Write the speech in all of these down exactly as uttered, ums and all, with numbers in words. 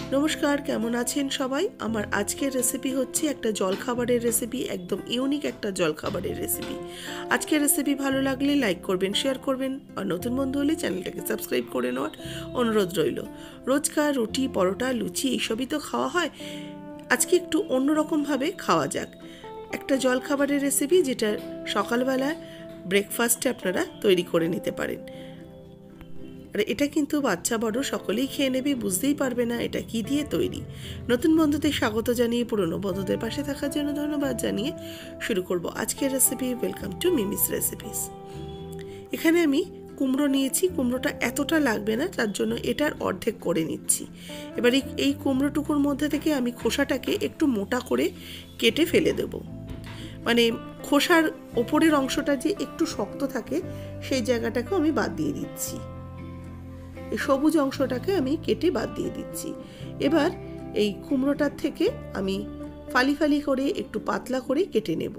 नमस्कार केमन आছেন সবাই। আমার আজকের রেসিপি হচ্ছে একটা জলখাবারের রেসিপি, একদম ইউনিক একটা জলখাবারের রেসিপি। আজকের রেসিপি ভালো লাগলে লাইক করবেন, শেয়ার করবেন আর নতুন বন্ধু হলে চ্যানেলটাকে সাবস্ক্রাইব করে নেওয়ার অনুরোধ রইল। রোজকার রুটি, পরোটা, লুচি এইসবই তো খাওয়া হয়, আজকে একটু অন্যরকমভাবে খাওয়া যাক। একটা জলখাবারের রেসিপি যেটা সকালবেলা ব্রেকফাস্টে আপনারা তৈরি করে নিতে পারেন। আর এটা কিন্তু বাচ্চা বড় সকলেই খেয়ে নেবে, বুঝতেই পারবে না এটা কি দিয়ে তৈরি। নতুন বন্ধুদের স্বাগত জানিয়ে পুরনো বন্ধুদের পাশে থাকার জন্য ধন্যবাদ জানিয়ে শুরু করব আজকের recipe. Welcome to Mimi's recipes. এখানে আমি কুমড়ো নিয়েছি, কুমড়োটা এতটা লাগবে না, তার জন্য এটার অর্ধেক করে নিচ্ছি। এবার এই কুমড়োটুকুর মধ্যে থেকে আমি খোসাটাকে একটু মোটা করে কেটে ফেলে দেব। মানে খোসার ওপরের অংশটা যে একটু শক্ত থাকে সেই জায়গাটাকে আমি বাদ দিয়ে দিচ্ছি। এই সবুজ অংশটাকে আমি কেটে বাদ দিয়ে দিচ্ছি। এবার এই কুমড়োটার থেকে আমি ফালি ফালি করে একটু পাতলা করে কেটে নেব।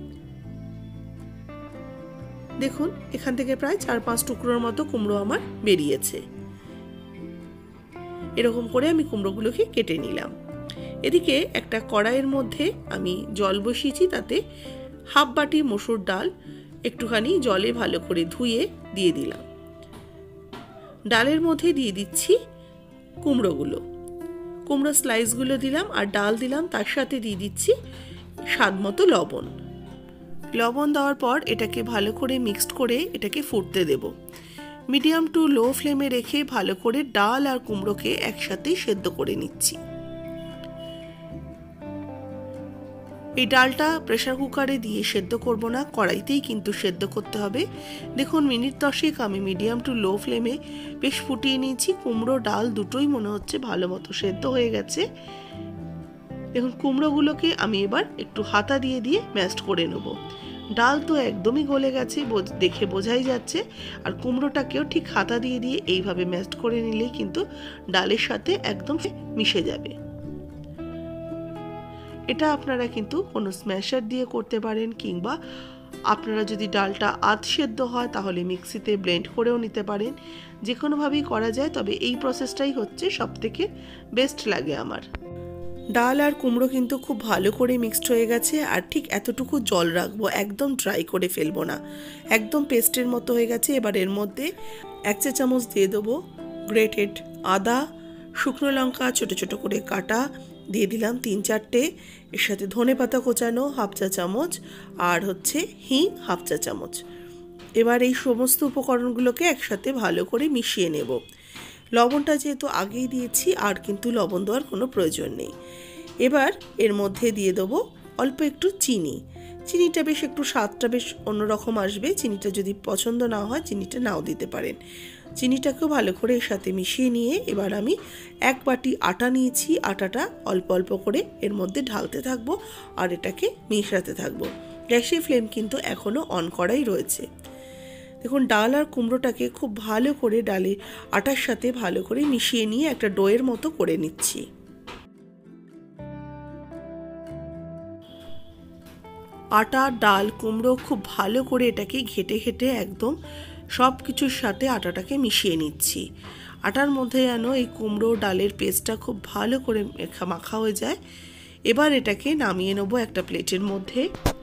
দেখুন এখান থেকে প্রায় চার পাঁচ টুকরোর মতো কুমড়ো আমার বেরিয়েছে। এরকম করে আমি কুমড়োগুলোকে কেটে নিলাম। এদিকে একটা কড়াইয়ের মধ্যে আমি জল বসিয়েছি, তাতে হাফ বাটি মসুর ডাল একটুখানি জলে ভালো করে ধুয়ে দিয়ে দিলাম। ডালের মধ্যে দিয়ে দিচ্ছি কুমড়োগুলো, কুমড়ো স্লাইসগুলো দিলাম আর ডাল দিলাম, তার সাথে দিয়ে দিচ্ছি স্বাদ মতো লবণ। লবণ দেওয়ার পর এটাকে ভালো করে মিক্সড করে এটাকে ফুটতে দেব। মিডিয়াম টু লো ফ্লেমে রেখে ভালো করে ডাল আর কুমড়োকে একসাথে সেদ্ধ করে নিচ্ছি। এই ডালটা প্রেসার কুকারে দিয়ে সেদ্ধ করব না, কড়াইতেই কিন্তু সেদ্ধ করতে হবে। দেখুন মিনিট দশেক আমি মিডিয়াম টু লো ফ্লেমে বেশ ফুটিয়ে নিয়েছি। কুমড়ো ডাল দুটোই মনে হচ্ছে ভালো মতো সেদ্ধ হয়ে গেছে। দেখুন কুমড়োগুলোকে আমি এবার একটু হাতা দিয়ে দিয়ে ম্যাশড করে নেব। ডাল তো একদমই গলে গেছে, দেখে বোঝাই যাচ্ছে। আর কুমড়োটাকেও ঠিক হাতা দিয়ে দিয়ে এইভাবে ম্যাশড করে নিলেই কিন্তু ডালের সাথে একদম মিশে যাবে। এটা আপনারা কিন্তু কোনো স্ম্যাশার দিয়ে করতে পারেন, কিংবা আপনারা যদি ডালটা আধ সেদ্ধ হয় তাহলে মিক্সিতে ব্লেন্ড করেও নিতে পারেন। যে কোনোভাবেই করা যায়, তবে এই প্রসেসটাই হচ্ছে সব থেকে বেস্ট লাগে আমার। ডাল আর কুমড়ো কিন্তু খুব ভালো করে মিক্সড হয়ে গেছে। আর ঠিক এতটুকু জল রাখবো, একদম ড্রাই করে ফেলবো না, একদম পেস্টের মতো হয়ে গেছে। এবার এর মধ্যে এক চা চামচ দিয়ে দেবো গ্রেটেড আদা, শুকনো লঙ্কা ছোট ছোট করে কাটা দিয়ে দিলাম তিন চারটে, এর সাথে ধনে পাতা কোচানো হাফ চা চামচ, আর হচ্ছে হিং হাফ চা চামচ। এবার এই সমস্ত উপকরণগুলোকে একসাথে ভালো করে মিশিয়ে নেব। লবণটা যেহেতু আগেই দিয়েছি, আর কিন্তু লবণ দেওয়ার কোনো প্রয়োজন নেই। এবার এর মধ্যে দিয়ে দেবো অল্প একটু চিনি। চিনিটা বেশ একটু স্বাদটা বেশ অন্যরকম আসবে। চিনিটা যদি পছন্দ না হয় চিনিটা নাও দিতে পারেন। চিনিটাকেও ভালো করে এর সাথে মিশিয়ে নিয়ে এবার আমি এক বাটি আটা নিয়েছি। আটাটা অল্প অল্প করে এর মধ্যে ঢালতে থাকবো আর এটাকে মিশাতে থাকবো। গ্যাসের ফ্লেম কিন্তু এখনও অন করাই রয়েছে। দেখুন ডাল আর কুমড়োটাকে খুব ভালো করে ডালে আটার সাথে ভালো করে মিশিয়ে নিয়ে একটা ডোয়ের মতো করে নিচ্ছি। আটা, ডাল, কুমড়ো খুব ভালো করে এটাকে ঘেটে ঘেটে একদম সব কিছুর সাথে আটাটাকে মিশিয়ে নিচ্ছি। আটার মধ্যে যেন এই কুমড়ো ডালের পেস্টটা খুব ভালো করে মাখা হয়ে যায়। এবার এটাকে নামিয়ে নেবো একটা প্লেটের মধ্যে।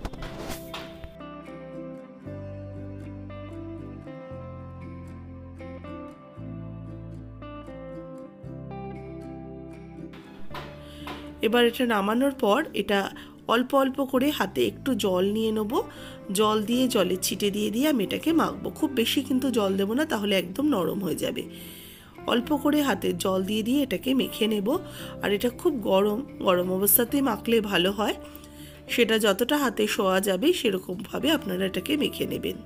এবার এটা নামানোর পর এটা অল্প অল্প করে হাতে একটু জল নিয়ে নেব। জল দিয়ে জলের ছিটে দিয়ে দিয়ে আমি এটাকে মাখবো। খুব বেশি কিন্তু জল দেবো না, তাহলে একদম নরম হয়ে যাবে। অল্প করে হাতে জল দিয়ে দিয়ে এটাকে মেখে নেব। আর এটা খুব গরম গরম অবস্থাতেই মাখলে ভালো হয়। সেটা যতটা হাতে শোয়া যাবে সেরকমভাবে আপনারা এটাকে মেখে নেবেন।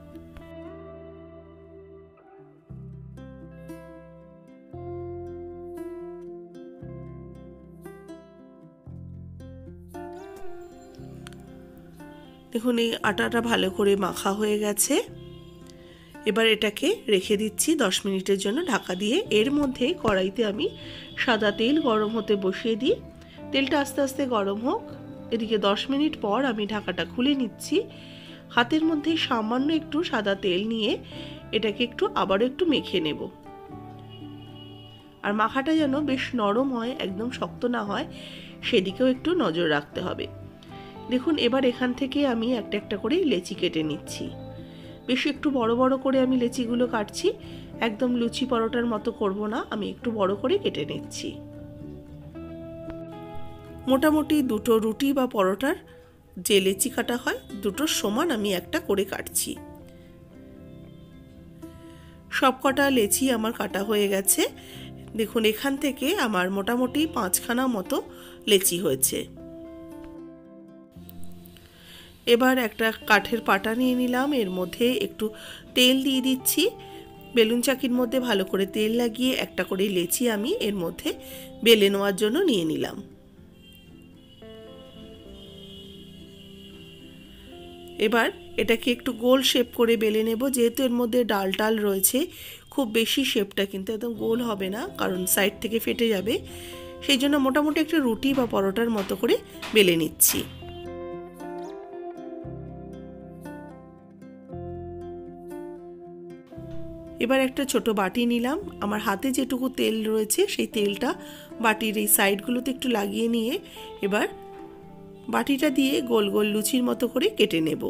দেখুন এই আটাটা ভালো করে মাখা হয়ে গেছে। এবার এটাকে রেখে দিচ্ছি দশ মিনিটের জন্য ঢাকা দিয়ে। এর মধ্যে কড়াইতে আমি সাদা তেল গরম হতে বসিয়ে দিই। তেলটা আস্তে আস্তে গরম হোক। এদিকে দশ মিনিট পর আমি ঢাকাটা খুলে নিচ্ছি। হাতের মধ্যে সামান্য একটু সাদা তেল নিয়ে এটাকে একটু আবারও একটু মেখে নেব। আর মাখাটা যেন বেশ নরম হয়, একদম শক্ত না হয়, সেদিকেও একটু নজর রাখতে হবে। দেখুন এবার এখান থেকে আমি একটা একটা করে লেচি কেটে নিচ্ছি। বেশ একটু বড় বড় করে আমি লেচিগুলো কাটছি, একদম লুচি পরোটার মতো করব না, আমি একটু বড় করে কেটে নিচ্ছি। মোটামুটি দুটো রুটি বা পরোটার যে লেচি কাটা হয় দুটোর সমান আমি একটা করে কাটছি। সব কটা লেচি আমার কাটা হয়ে গেছে। দেখুন এখান থেকে আমার মোটামুটি পাঁচখানা মতো লেচি হয়েছে। এবার একটা কাঠের পাটা নিয়ে নিলাম, এর মধ্যে একটু তেল দিয়ে দিচ্ছি। বেলুন চাকির মধ্যে ভালো করে তেল লাগিয়ে একটা করে লেচি আমি এর মধ্যে বেলে নেওয়ার জন্য নিয়ে নিলাম। এবার এটাকে একটু গোল শেপ করে বেলে নেব। যেহেতু এর মধ্যে ডাল টাল রয়েছে, খুব বেশি শেপটা কিন্তু একদম গোল হবে না, কারণ সাইড থেকে ফেটে যাবে। সেই জন্য মোটামুটি একটা রুটি বা পরোটার মতো করে বেলে নিচ্ছি। এবার একটা ছোট বাটি নিলাম, আমার হাতে যেটুকু তেল রয়েছে সেই তেলটা বাটির এই সাইডগুলোতে একটু লাগিয়ে নিয়ে এবার বাটিটা দিয়ে গোল গোল লুচির মতো করে কেটে নেব।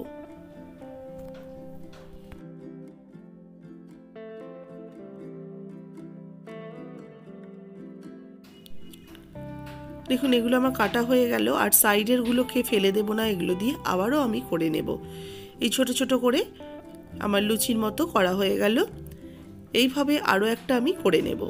দেখুন এগুলো আমার কাটা হয়ে গেল, আর সাইডের গুলোকে ফেলে দেব না, এগুলো দিয়ে আবারও আমি করে নেব। এই ছোট ছোট করে আমার লুচির মতো করা হয়ে গেল। এইভাবে আরও একটা আমি করে নেব।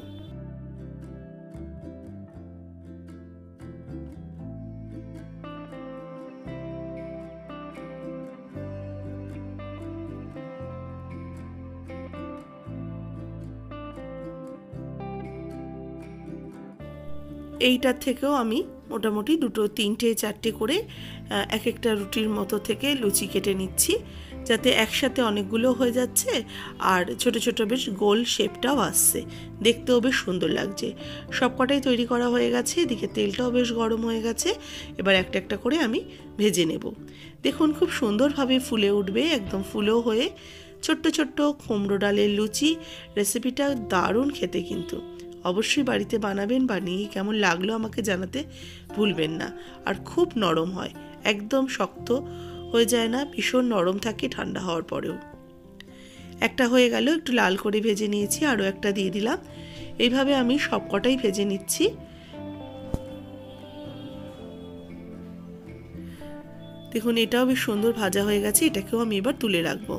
এইটার থেকেও আমি মোটামুটি দুটো তিনটে চারটে করে এক একটা রুটির মতো থেকে লুচি কেটে নিচ্ছি, যাতে একসাথে অনেকগুলো হয়ে যাচ্ছে আর ছোট ছোট বেশ গোল শেপটাও আসছে, দেখতেও বেশ সুন্দর লাগছে। সব কটাই তৈরি করা হয়ে গেছে, এদিকে তেলটাও বেশ গরম হয়ে গেছে। এবার একটা একটা করে আমি ভেজে নেব। দেখুন খুব সুন্দরভাবে ফুলে উঠবে, একদম ফুলো হয়ে ছোট্ট ছোট্ট কুমড়ো ডালের লুচি। রেসিপিটা দারুণ খেতে, কিন্তু অবশ্যই বাড়িতে বানাবেন, বানিয়ে কেমন লাগলো আমাকে জানাতে ভুলবেন না। আর খুব নরম হয়, একদম শক্ত হয়ে যায় না, ভীষণ নরম থাকে ঠান্ডা হওয়ার পরেও। একটা হয়ে গেল, একটু লাল করে ভেজে নিয়েছি, আরও একটা দিয়ে দিলাম। এইভাবে আমি সব কটাই ভেজে নিচ্ছি। দেখুন এটাও বেশ সুন্দর ভাজা হয়ে গেছে, এটাকেও আমি এবার তুলে রাখবো।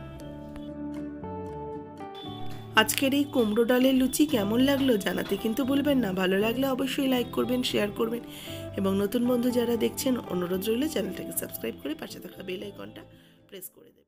আজকের এই কুমড়ো ডালের লুচি কেমন লাগলো জানাতে কিন্তু ভুলবেন না। ভালো লাগলে অবশ্যই লাইক করবেন, শেয়ার করবেন, এবং নতুন বন্ধু যারা দেখছেন অনুরোধ রইল চ্যানেলটাকে সাবস্ক্রাইব করে পাশে থাকা বেল আইকনটা প্রেস করে দেবেন।